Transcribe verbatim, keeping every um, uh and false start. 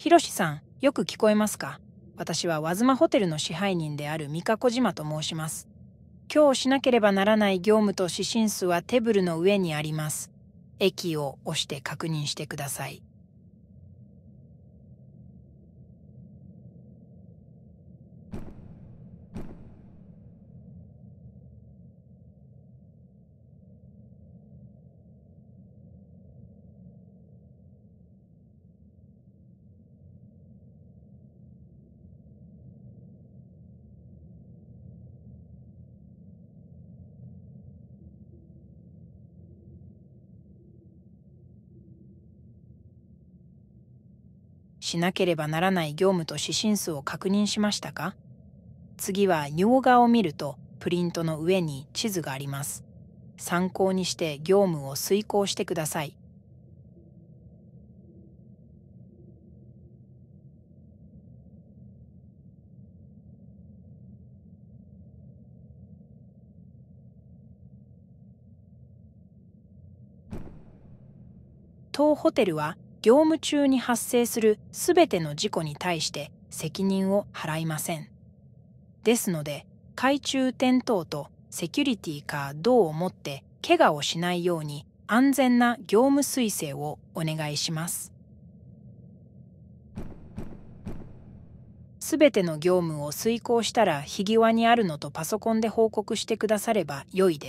ひろしさん、よく聞こえますか？私は和妻ホテルの支配人である三日小島と申します。今日しなければならない業務と指針数はテーブルの上にあります。駅を押して確認してください。しなければならない業務と指針数を確認しましたか？次は洋画を見るとプリントの上に地図があります。参考にして業務を遂行してください。当ホテルは業務中に発生するすべての事故に対して責任を払いません。ですので、懐中電灯とセキュリティか銅を持って怪我をしないように安全な業務推薦をお願いします。すべての業務を遂行したら秘際にあるのとパソコンで報告してくだされば良いです。